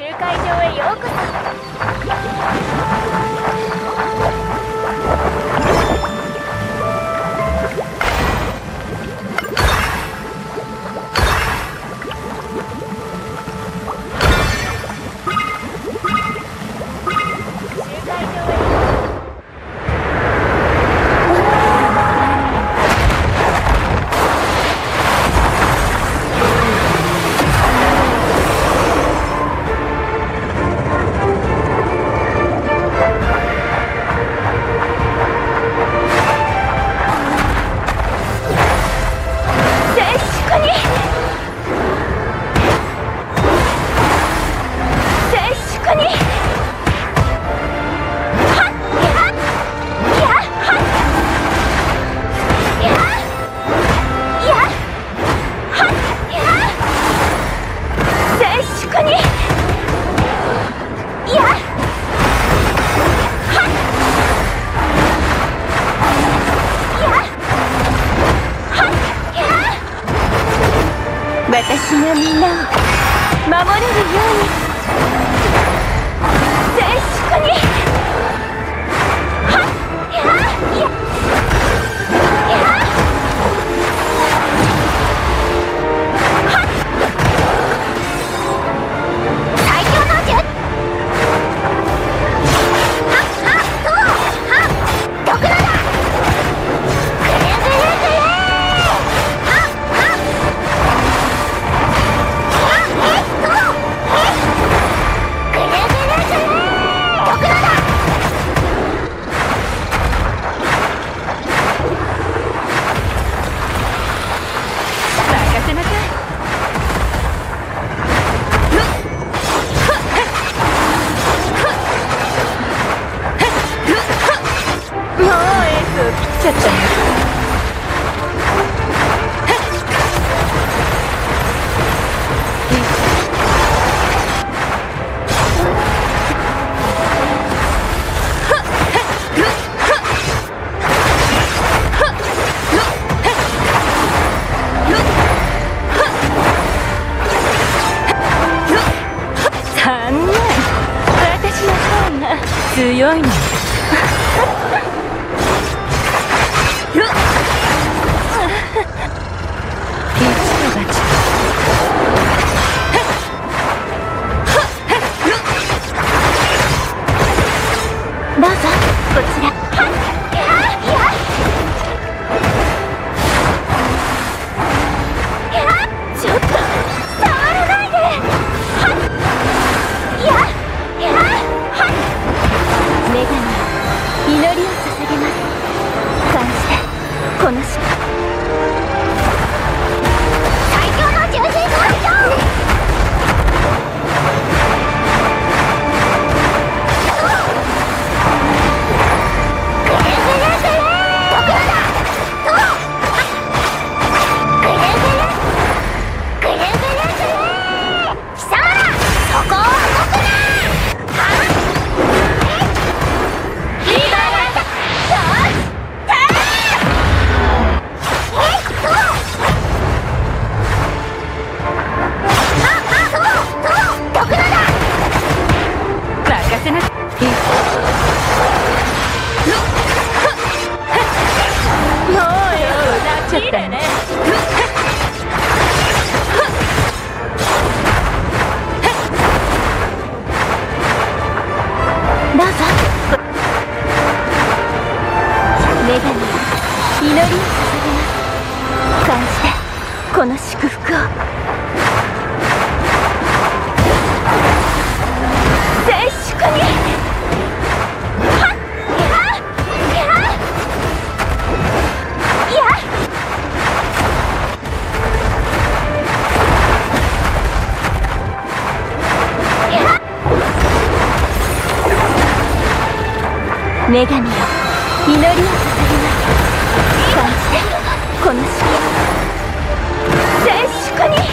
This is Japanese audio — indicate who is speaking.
Speaker 1: 集会場へようこ私がみんなを守れるように静粛にはっやややはっ最強の術はっはっそうはっ毒だぐるぐるぐるはっはっちゃったね。残念、私の方が強いの。どうぞこちら。はっやややちょっと触らないで。はっややはっ女神祈りを捧げます。感じてこの島最強の重心最強。女神祈りを捧げます。感じてこの祝福を。静粛にはっやややや女神よ祈りを捧げます。感じてこの式静粛に